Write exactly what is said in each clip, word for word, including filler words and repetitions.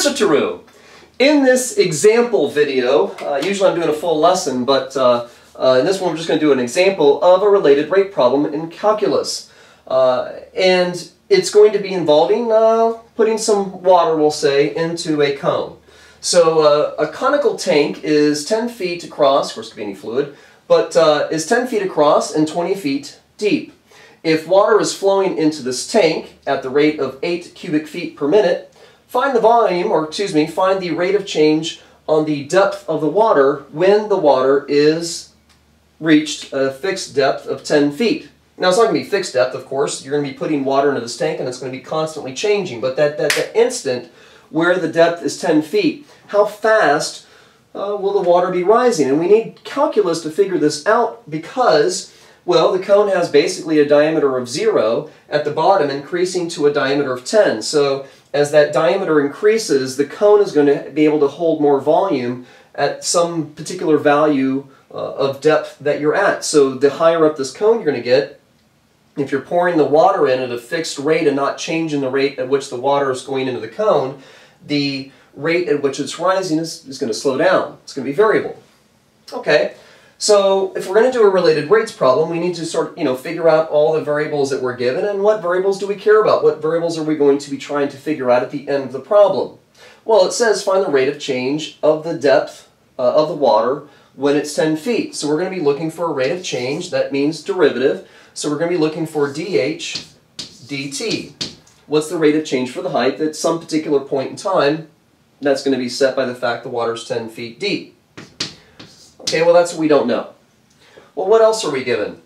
Switcheroo. In this example video, uh, usually I'm doing a full lesson, but uh, uh, in this one we're just going to do an example of a related rate problem in calculus. Uh, and it's going to be involving uh, putting some water, we'll say, into a cone. So uh, a conical tank is ten feet across, of course it could be any fluid, but uh, is ten feet across and twenty feet deep. If water is flowing into this tank at the rate of eight cubic feet per minute, find the volume, or excuse me, find the rate of change on the depth of the water when the water is reached a fixed depth of ten feet. Now it's not going to be fixed depth, of course. You're going to be putting water into this tank and it's going to be constantly changing. But that, that, that instant where the depth is ten feet, how fast uh, will the water be rising? And we need calculus to figure this out because, well, the cone has basically a diameter of zero at the bottom, increasing to a diameter of ten. So as that diameter increases, the cone is going to be able to hold more volume at some particular value uh, of depth that you're at. So the higher up this cone you're going to get, if you're pouring the water in at a fixed rate and not changing the rate at which the water is going into the cone, the rate at which it's rising is, is going to slow down. It's going to be variable. Okay. So if we're going to do a related rates problem, we need to sort of, you know, figure out all the variables that we're given and what variables do we care about? What variables are we going to be trying to figure out at the end of the problem? Well, it says find the rate of change of the depth uh, of the water when it's ten feet. So we're going to be looking for a rate of change. That means derivative. So we're going to be looking for dH dt. What's the rate of change for the height at some particular point in time? That's going to be set by the fact the water's ten feet deep. Okay, well that's what we don't know. Well, what else are we given?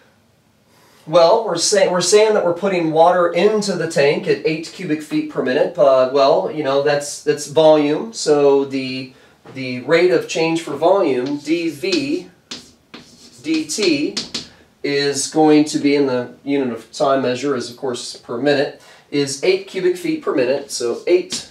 Well, we're saying we're saying that we're putting water into the tank at eight cubic feet per minute. Uh, well, you know that's that's volume. So the the rate of change for volume, dV dt, is going to be, in the unit of time measure is of course per minute, is eight cubic feet per minute. So eight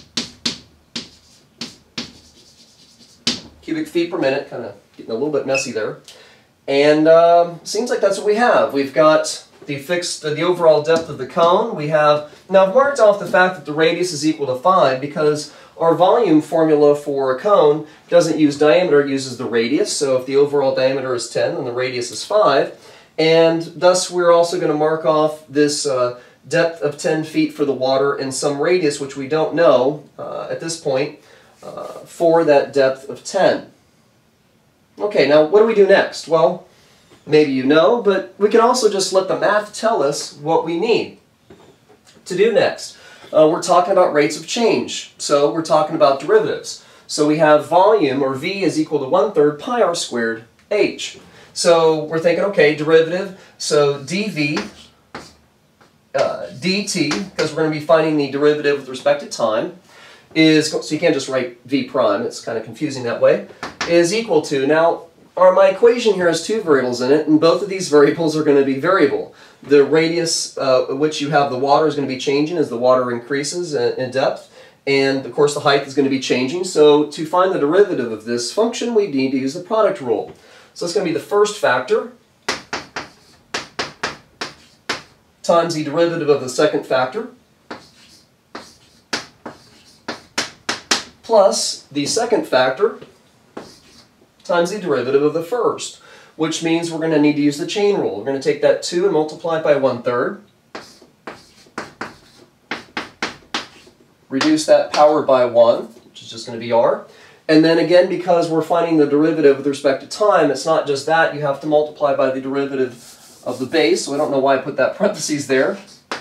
cubic feet per minute, kind of getting a little bit messy there. And um, seems like that's what we have. We've got the fixed, uh, the overall depth of the cone. We have, now I've marked off the fact that the radius is equal to five because our volume formula for a cone doesn't use diameter, it uses the radius. So if the overall diameter is ten, then the radius is five. And thus we're also going to mark off this uh, depth of ten feet for the water and some radius, which we don't know uh, at this point, Uh, for that depth of ten. Okay, now what do we do next? Well, maybe you know, but we can also just let the math tell us what we need to do next. Uh, we're talking about rates of change, so we're talking about derivatives. So we have volume, or V, is equal to one third pi r squared h. So we're thinking, okay, derivative, so dV uh, dt, because we're going to be finding the derivative with respect to time, is, so you can't just write v prime, it's kind of confusing that way, is equal to, now our, my equation here has two variables in it, and both of these variables are going to be variable. The radius uh, at which you have the water is going to be changing as the water increases in, in depth, and of course the height is going to be changing. So to find the derivative of this function, we need to use the product rule. So it's going to be the first factor times the derivative of the second factor, plus the second factor times the derivative of the first, which means we're going to need to use the chain rule. We're going to take that two and multiply it by one third, reduce that power by one, which is just going to be r, and then again, because we're finding the derivative with respect to time, it's not just that, you have to multiply by the derivative of the base, so I don't know why I put that parentheses there.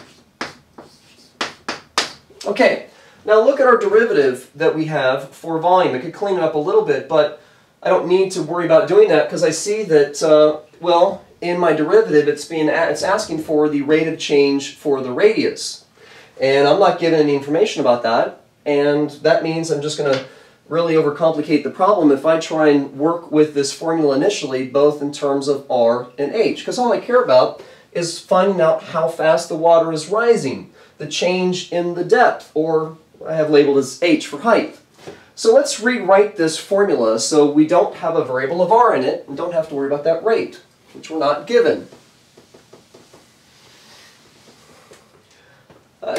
Okay. Now look at our derivative that we have for volume. I could clean it up a little bit, but I don't need to worry about doing that because I see that, uh, well, in my derivative it's being it's asking for the rate of change for the radius. And I'm not given any information about that, and that means I'm just going to really overcomplicate the problem if I try and work with this formula initially, both in terms of r and h, because all I care about is finding out how fast the water is rising, the change in the depth, or I have labeled as h for height. So let's rewrite this formula so we don't have a variable of r in it and don't have to worry about that rate, which we're not given. Uh, so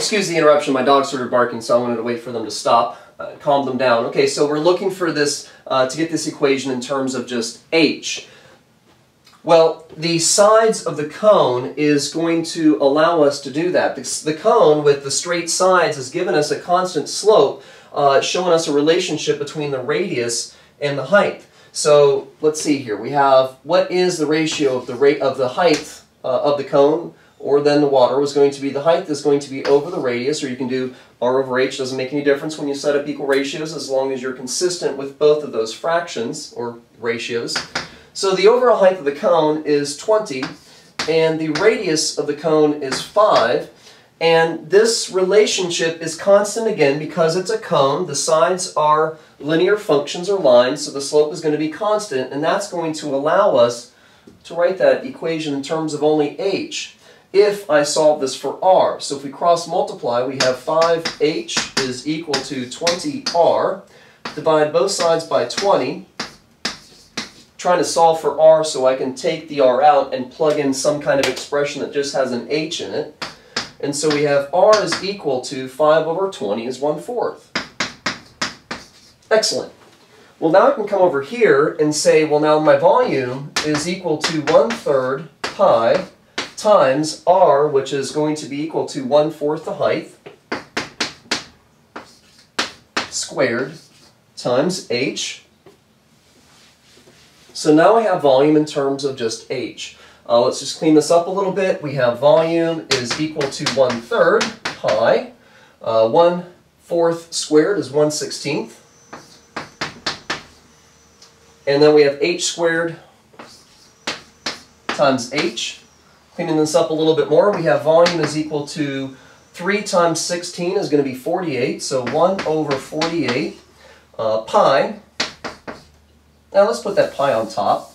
excuse the interruption, my dog started barking, so I wanted to wait for them to stop, uh, calm them down. Okay, so we're looking for this, uh, to get this equation in terms of just h. Well, the sides of the cone is going to allow us to do that. The, the cone with the straight sides has given us a constant slope, uh, showing us a relationship between the radius and the height. So let's see here. We have, what is the ratio of the rate of the height uh, of the cone, or then the water was going to be, the height is going to be over the radius, or you can do r over h. Doesn't make any difference when you set up equal ratios as long as you're consistent with both of those fractions or ratios. So the overall height of the cone is twenty, and the radius of the cone is five, and this relationship is constant again because it's a cone. The sides are linear functions or lines, so the slope is going to be constant, and that's going to allow us to write that equation in terms of only h if I solve this for r. So if we cross multiply, we have five h is equal to twenty r. Divide both sides by twenty. Trying to solve for r so I can take the r out and plug in some kind of expression that just has an h in it. And so we have r is equal to five over twenty is one fourth. Excellent. Well, now I can come over here and say, well, now my volume is equal to one third pi times r, which is going to be equal to one fourth the height, squared, times h. So now I have volume in terms of just h. Uh, let's just clean this up a little bit. We have volume is equal to one third pi. Uh, one fourth squared is one sixteenth. And then we have h squared times h. Cleaning this up a little bit more, we have volume is equal to three times sixteen is going to be forty-eight. So one over forty-eight uh, pi. Now let's put that pi on top.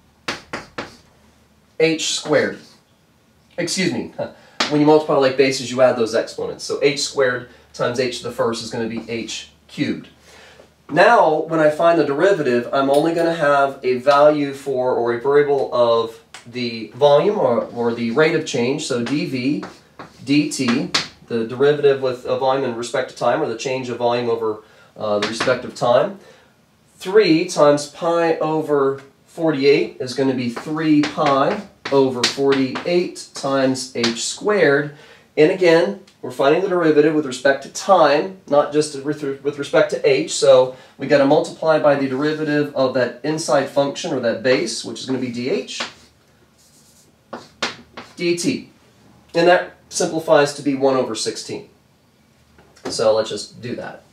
H squared. Excuse me. When you multiply like bases, you add those exponents. So h squared times h to the first is going to be h cubed. Now, when I find the derivative, I'm only going to have a value for, or a variable of the volume, or, or the rate of change. So dv dt, the derivative with a volume in respect to time, or the change of volume over uh, the respective time. three times pi over forty-eight is going to be three pi over forty-eight times h squared. And again, we're finding the derivative with respect to time, not just with respect to h. So we got to multiply by the derivative of that inside function, or that base, which is going to be dh dt. And that simplifies to be one over sixteen. So let's just do that.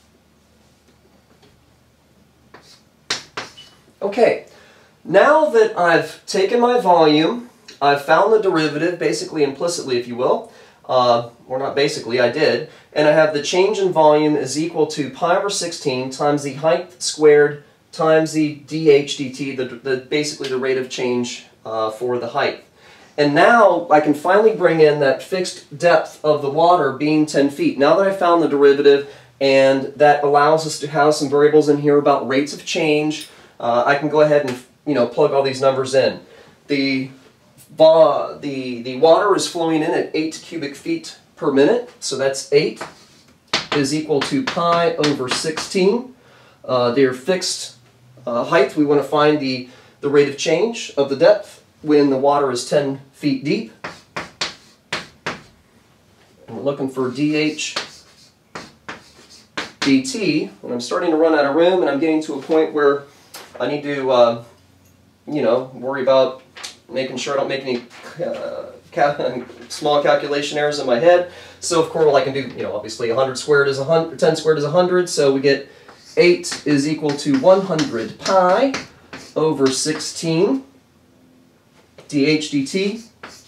Okay, now that I've taken my volume, I've found the derivative, basically implicitly if you will, uh, or not basically, I did, and I have the change in volume is equal to pi over sixteen times the height squared times the dh dt, the, the, basically the rate of change uh, for the height. And now I can finally bring in that fixed depth of the water being ten feet. Now that I've found the derivative, and that allows us to have some variables in here about rates of change, Uh, I can go ahead and, you know, plug all these numbers in. The, uh, the, the water is flowing in at eight cubic feet per minute, so that's eight is equal to pi over sixteen. Uh, their fixed uh, height, we want to find the, the rate of change of the depth when the water is ten feet deep. And we're looking for dh dt, and I'm starting to run out of room, and I'm getting to a point where I need to, uh, you know, worry about making sure I don't make any uh, cal small calculation errors in my head. So of course, well, I can do, you know, obviously one hundred squared is one hundred, ten squared is one hundred, so we get eight is equal to one hundred pi over sixteen dh dt.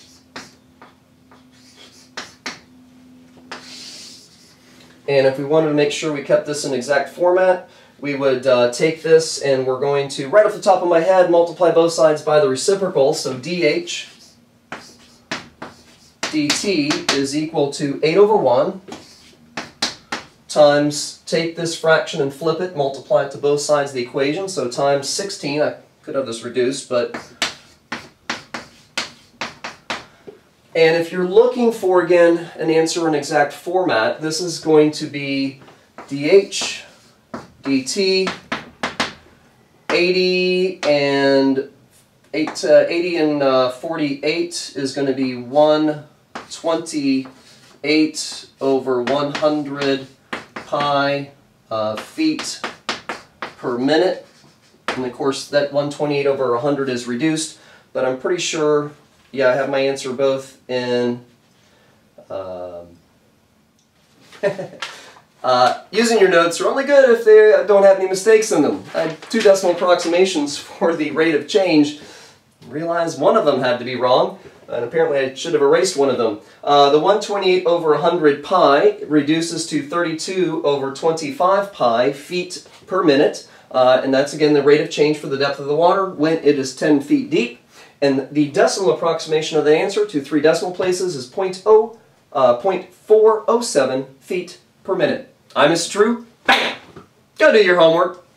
And if we wanted to make sure we kept this in exact format, we would uh, take this, and we're going to, right off the top of my head, multiply both sides by the reciprocal. So dh dt is equal to eight over one times, take this fraction and flip it, multiply it to both sides of the equation, so times sixteen. I could have this reduced, but And if you're looking for, again, an answer in exact format, this is going to be dH, dt, eighty and eight, uh, eighty and uh, forty-eight is going to be one twenty-eight over one hundred pi uh, feet per minute. And of course that one twenty-eight over one hundred is reduced, but I'm pretty sure, yeah, I have my answer both in um, uh, using your notes are only good if they don't have any mistakes in them. I had two decimal approximations for the rate of change. Realized one of them had to be wrong, and apparently I should have erased one of them. Uh, the one twenty-eight over one hundred pi reduces to thirty-two over twenty-five pi feet per minute, uh, and that's again the rate of change for the depth of the water when it is ten feet deep. And the decimal approximation of the answer to three decimal places is zero point four zero seven feet per minute. I'm Mister True. Go do your homework.